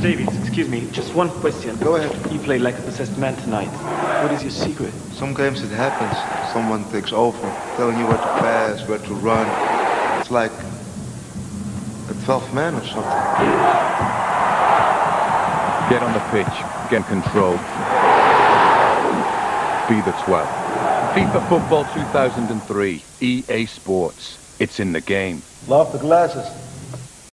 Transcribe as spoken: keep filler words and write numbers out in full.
Davids, excuse me, just one question. Go ahead. You played like a possessed man tonight. What is your secret? Some games it happens. Someone takes over, telling you where to pass, where to run. It's like a twelfth man or something. Get on the pitch, get control. Be the twelfth. FIFA Football two thousand three, E A Sports. It's in the game. Love the glasses.